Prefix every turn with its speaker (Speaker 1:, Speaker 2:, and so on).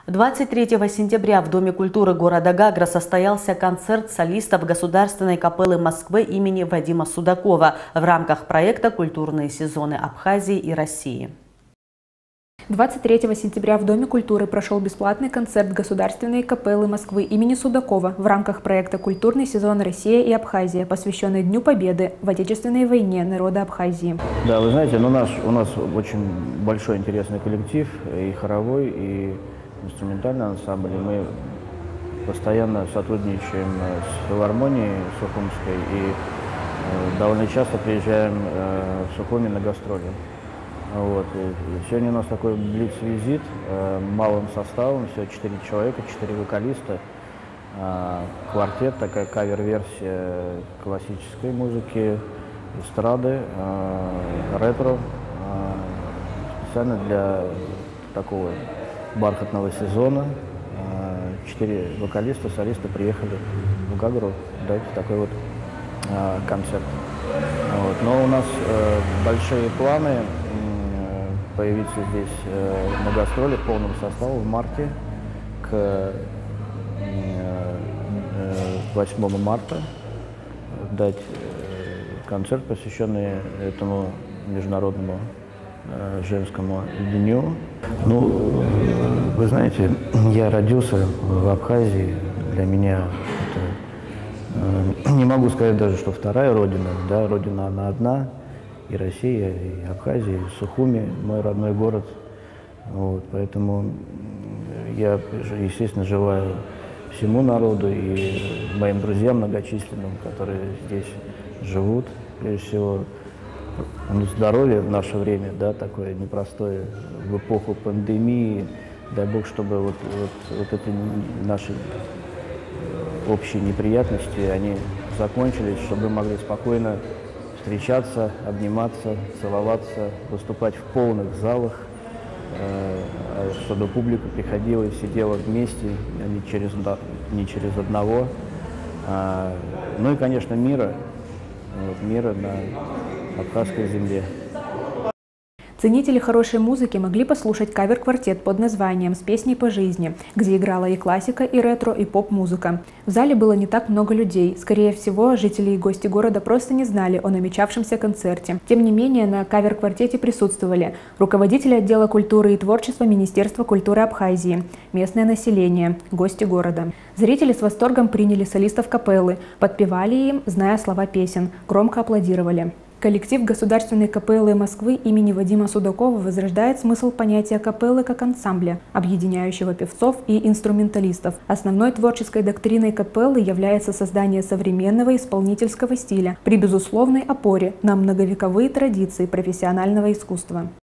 Speaker 1: 23 сентября в Доме культуры города Гагра состоялся концерт солистов Государственной капеллы Москвы имени Вадима Судакова в рамках проекта «Культурные сезоны Абхазии и России».
Speaker 2: 23 сентября в Доме культуры прошел бесплатный концерт Государственной капеллы Москвы имени Судакова в рамках проекта «Культурный сезон Россия и Абхазия», посвященный Дню Победы в Отечественной войне народа Абхазии.
Speaker 3: Да, вы знаете, у нас очень большой интересный коллектив, и хоровой, и инструментальный ансамбль. Мы постоянно сотрудничаем с филармонией Сухумской и довольно часто приезжаем в Сухуми на гастроли. Вот. И сегодня у нас такой блиц-визит малым составом, всего 4 человека, 4 вокалиста, квартет, такая кавер-версия классической музыки, эстрады, ретро, специально для такого бархатного сезона. 4 вокалиста, солиста приехали в Гагру дать такой вот концерт. Вот. Но у нас большие планы появиться здесь на гастроли в полном составе в марте, к 8 марта, дать концерт, посвященный этому международному женскому дню. Ну, вы знаете, я родился в Абхазии. Для меня это, не могу сказать даже, что вторая родина, да, родина она одна. И Россия, и Абхазия, и Сухуми, мой родной город. Вот, поэтому я, естественно, желаю всему народу и моим друзьям многочисленным, которые здесь живут, прежде всего, здоровье в наше время, да, такое непростое, в эпоху пандемии. Дай Бог, чтобы вот эти наши общие неприятности, они закончились, чтобы мы могли спокойно встречаться, обниматься, целоваться, выступать в полных залах, чтобы публика приходила и сидела вместе, а не через одного. Ну и, конечно, мира на абхазской земле.
Speaker 2: Ценители хорошей музыки могли послушать кавер-квартет под названием «С песней по жизни», где играла и классика, и ретро, и поп-музыка. В зале было не так много людей. Скорее всего, жители и гости города просто не знали о намечавшемся концерте. Тем не менее, на кавер-квартете присутствовали руководители отдела культуры и творчества Министерства культуры Абхазии, местное население, гости города. Зрители с восторгом приняли солистов капеллы, подпевали им, зная слова песен, громко аплодировали. Коллектив Государственной капеллы Москвы имени Вадима Судакова возрождает смысл понятия капеллы как ансамбля, объединяющего певцов и инструменталистов. Основной творческой доктриной капеллы является создание современного исполнительского стиля при безусловной опоре на многовековые традиции профессионального искусства.